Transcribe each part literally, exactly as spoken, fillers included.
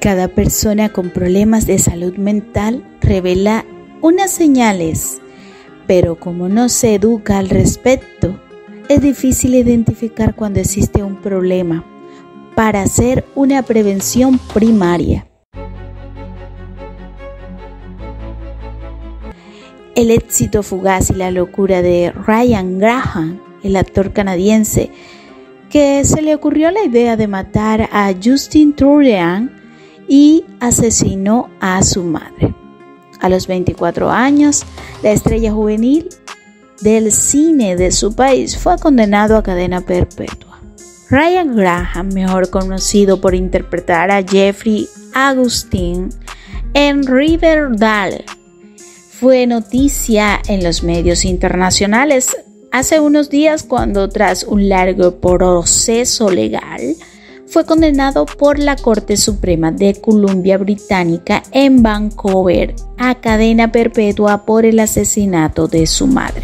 Cada persona con problemas de salud mental revela unas señales, pero como no se educa al respecto, es difícil identificar cuando existe un problema para hacer una prevención primaria. El éxito fugaz y la locura de Ryan Graham, el actor canadiense, que se le ocurrió la idea de matar a Justin Trudeau y asesinó a su madre. A los veinticuatro años, la estrella juvenil del cine de su país fue condenado a cadena perpetua. Ryan Graham, mejor conocido por interpretar a Jeffrey Augustine en Riverdale, fue noticia en los medios internacionales hace unos días cuando, tras un largo proceso legal, fue condenado por la Corte Suprema de Columbia Británica en Vancouver a cadena perpetua por el asesinato de su madre.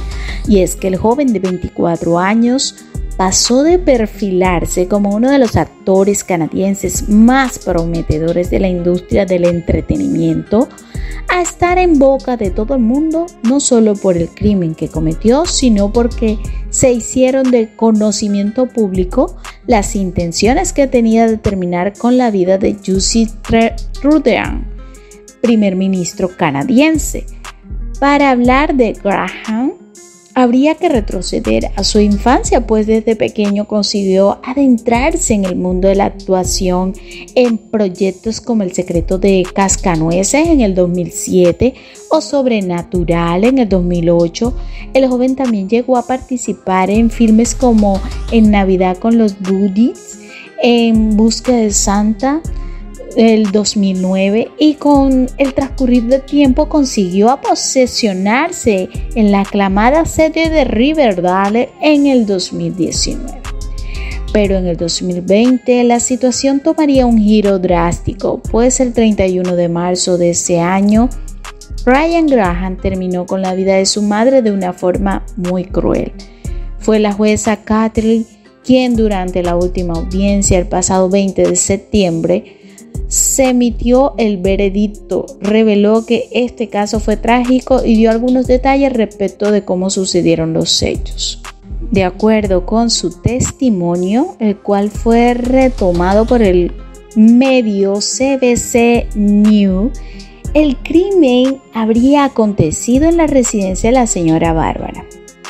Y es que el joven de veinticuatro años pasó de perfilarse como uno de los actores canadienses más prometedores de la industria del entretenimiento a estar en boca de todo el mundo, no solo por el crimen que cometió, sino porque se hicieron de conocimiento público las intenciones que tenía de terminar con la vida de Justin Trudeau, primer ministro canadiense. Para hablar de Graham, habría que retroceder a su infancia, pues desde pequeño consiguió adentrarse en el mundo de la actuación en proyectos como El secreto de Cascanueces en el dos mil siete o Sobrenatural en el dos mil ocho. El joven también llegó a participar en filmes como En Navidad con los Buddies, En busca de Santa el dos mil nueve, y con el transcurrir del tiempo consiguió posesionarse en la aclamada serie de Riverdale en el dos mil diecinueve. Pero en el dos mil veinte la situación tomaría un giro drástico, pues el treinta y uno de marzo de ese año Ryan Graham terminó con la vida de su madre de una forma muy cruel. Fue la jueza Catherine quien, durante la última audiencia el pasado veinte de septiembre, se emitió el veredicto. Reveló que este caso fue trágico y dio algunos detalles respecto de cómo sucedieron los hechos. De acuerdo con su testimonio, el cual fue retomado por el medio C B C News, el crimen habría acontecido en la residencia de la señora Bárbara.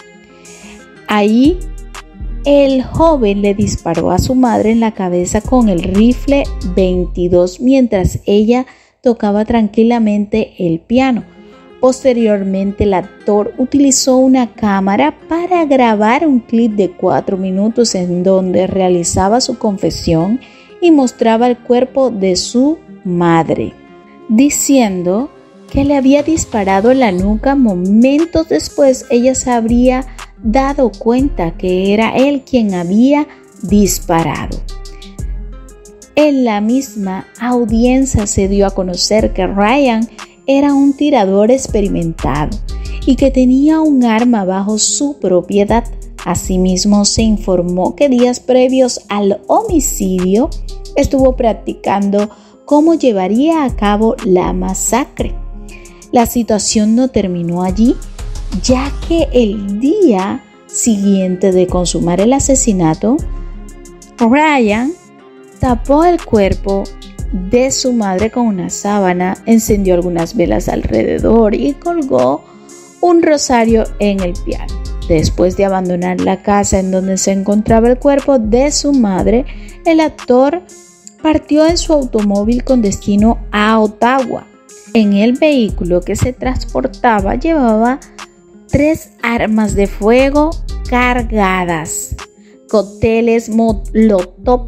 Ahí, el joven le disparó a su madre en la cabeza con el rifle veintidós mientras ella tocaba tranquilamente el piano. Posteriormente, el actor utilizó una cámara para grabar un clip de cuatro minutos en donde realizaba su confesión y mostraba el cuerpo de su madre, diciendo que le había disparado en la nuca. Momentos después, ella se habría dado cuenta que era él quien había disparado. En la misma audiencia se dio a conocer que Ryan era un tirador experimentado y que tenía un arma bajo su propiedad. Asimismo, se informó que días previos al homicidio estuvo practicando cómo llevaría a cabo la masacre. La situación no terminó allí, ya que el día siguiente de consumar el asesinato, Ryan tapó el cuerpo de su madre con una sábana, encendió algunas velas alrededor y colgó un rosario en el piano. Después de abandonar la casa en donde se encontraba el cuerpo de su madre, el actor partió en su automóvil con destino a Ottawa. En el vehículo que se transportaba llevaba tres armas de fuego cargadas, cócteles molotov,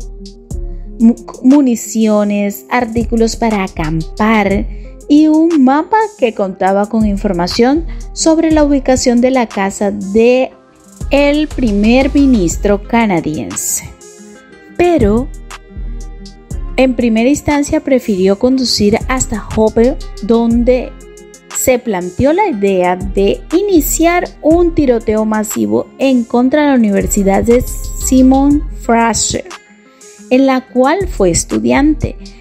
municiones, artículos para acampar y un mapa que contaba con información sobre la ubicación de la casa de el primer ministro canadiense. Pero en primera instancia prefirió conducir hasta Hooper, donde se planteó la idea de iniciar un tiroteo masivo en contra de la Universidad de Simon Fraser, en la cual fue estudiante.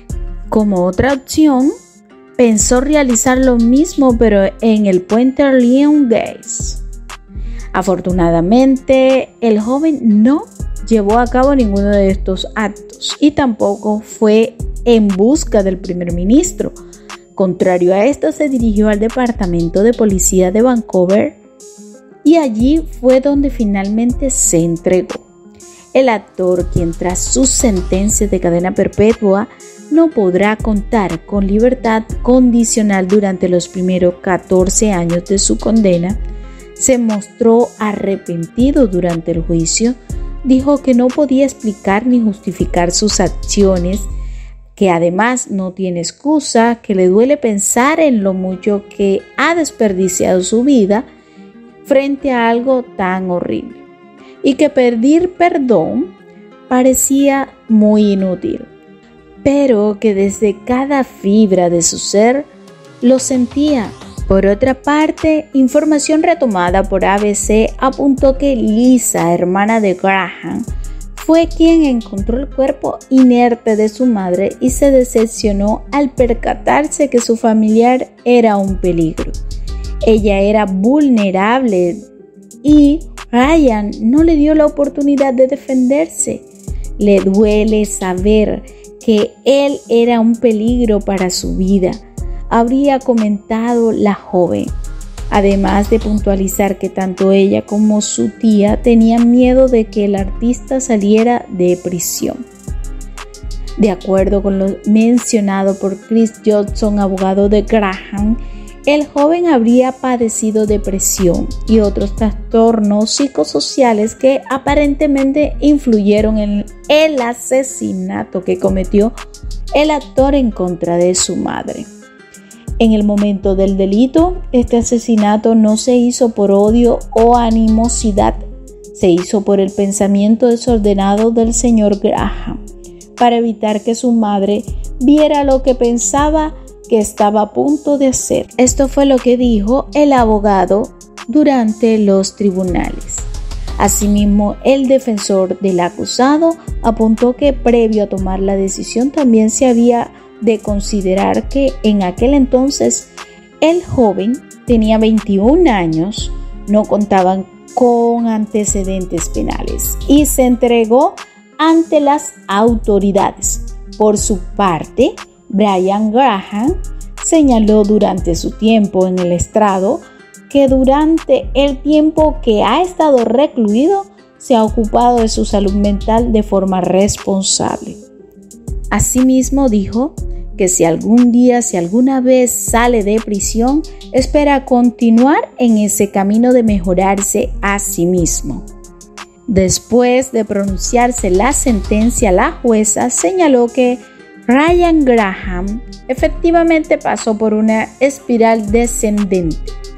Como otra opción, pensó realizar lo mismo pero en el puente Leon Gates. Afortunadamente, el joven no llevó a cabo ninguno de estos actos y tampoco fue en busca del primer ministro. Contrario a esto, se dirigió al departamento de policía de Vancouver y allí fue donde finalmente se entregó. El actor, quien tras su sentencia de cadena perpetua no podrá contar con libertad condicional durante los primeros catorce años de su condena, se mostró arrepentido durante el juicio. Dijo que no podía explicar ni justificar sus acciones, que además no tiene excusa, que le duele pensar en lo mucho que ha desperdiciado su vida frente a algo tan horrible y que pedir perdón parecía muy inútil, pero que desde cada fibra de su ser lo sentía. Por otra parte, información retomada por A B C apuntó que Lisa, hermana de Graham, fue quien encontró el cuerpo inerte de su madre y se decepcionó al percatarse que su familiar era un peligro. Ella era vulnerable y Ryan no le dio la oportunidad de defenderse. Le duele saber que él era un peligro para su vida, habría comentado la joven, además de puntualizar que tanto ella como su tía tenían miedo de que el artista saliera de prisión. De acuerdo con lo mencionado por Chris Johnson, abogado de Graham, el joven habría padecido depresión y otros trastornos psicosociales que aparentemente influyeron en el asesinato que cometió el actor en contra de su madre. En el momento del delito, este asesinato no se hizo por odio o animosidad, se hizo por el pensamiento desordenado del señor Graham, para evitar que su madre viera lo que pensaba que estaba a punto de hacer. Esto fue lo que dijo el abogado durante los tribunales. Asimismo, el defensor del acusado apuntó que previo a tomar la decisión también se había de considerar que en aquel entonces el joven tenía veintiún años, no contaban con antecedentes penales y se entregó ante las autoridades. Por su parte, Brian Graham señaló durante su tiempo en el estrado que durante el tiempo que ha estado recluido se ha ocupado de su salud mental de forma responsable. Asimismo dijo que si algún día, si alguna vez sale de prisión, espera continuar en ese camino de mejorarse a sí mismo. Después de pronunciarse la sentencia, la jueza señaló que Ryan Graham efectivamente pasó por una espiral descendente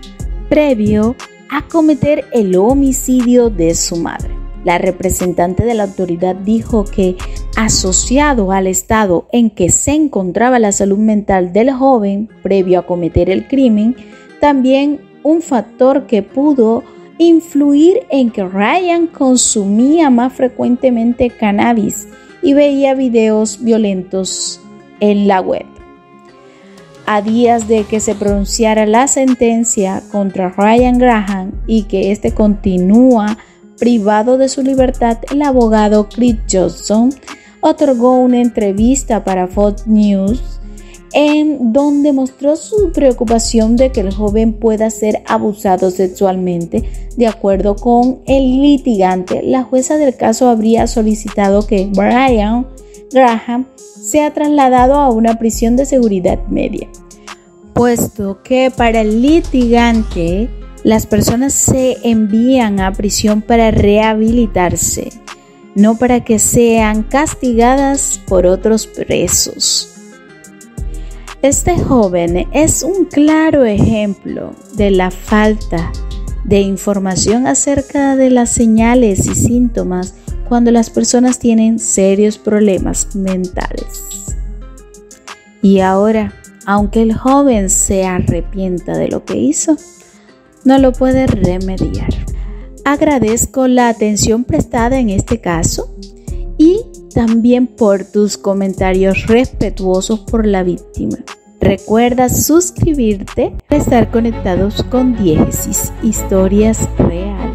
previo a cometer el homicidio de su madre. La representante de la autoridad dijo que, asociado al estado en que se encontraba la salud mental del joven previo a cometer el crimen, también un factor que pudo influir en que Ryan consumía más frecuentemente cannabis y veía videos violentos en la web. A días de que se pronunciara la sentencia contra Ryan Graham y que éste continúa privado de su libertad, el abogado Chris Johnson otorgó una entrevista para Fox News en donde mostró su preocupación de que el joven pueda ser abusado sexualmente. De acuerdo con el litigante, la jueza del caso habría solicitado que Brian Graham sea trasladado a una prisión de seguridad media, puesto que para el litigante las personas se envían a prisión para rehabilitarse, no para que sean castigadas por otros presos. Este joven es un claro ejemplo de la falta de información acerca de las señales y síntomas cuando las personas tienen serios problemas mentales. Y ahora, aunque el joven se arrepienta de lo que hizo, no lo puede remediar. Agradezco la atención prestada en este caso y también por tus comentarios respetuosos por la víctima. Recuerda suscribirte para estar conectados con Diégesis Historias Reales.